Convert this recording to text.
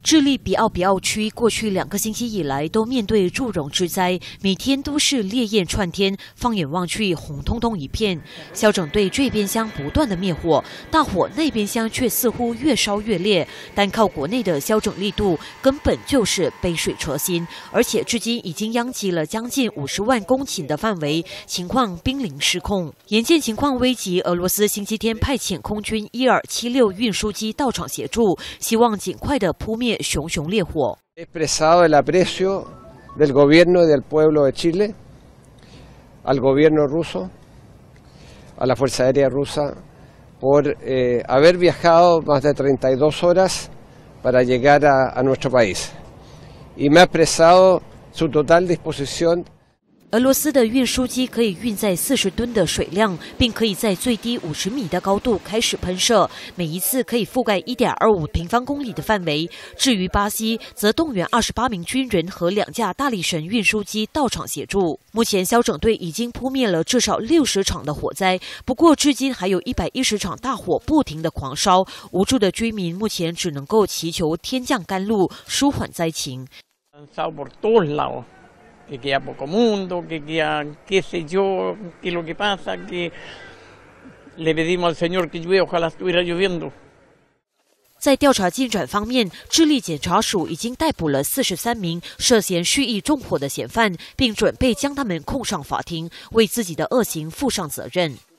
智利比奥区过去2个星期以来都面对祝融之灾，每天都是烈焰窜天，放眼望去红彤彤一片。消拯队这边厢不断的灭火，大火那边厢却似乎越烧越烈。单靠国内的消拯力度，根本就是杯水车薪，而且至今已经殃及了将近50万公顷的范围，情况濒临失控。眼见情况危急，俄罗斯星期天派遣空军伊尔76运输机到场协助，希望尽快的扑灭熊熊烈火。 Expresado el aprecio del gobierno y del pueblo de Chile al gobierno ruso, a la Fuerza Aérea Rusa, por haber viajado más de 32 horas para llegar a nuestro país. Y me ha expresado su total disposición. 俄罗斯的运输机可以运载40吨的水量，并可以在最低50米的高度开始喷射，每一次可以覆盖1.25平方公里的范围。至于巴西，则动员28名军人和2架大力神运输机到场协助。目前，消拯队已经扑灭了至少60场的火灾，不过至今还有110场大火不停的狂烧，无助的居民目前只能够祈求天降甘露，舒缓灾情。 Que queda poco mundo, que queda qué sé yo, qué es lo que pasa, que le pedimos al Señor que llueva, ojalá estuviera lloviendo. 在调查进展方面，智利检察署已经逮捕了43名涉嫌蓄意纵火的嫌犯，并准备将他们控上法庭，为自己的恶行负上责任。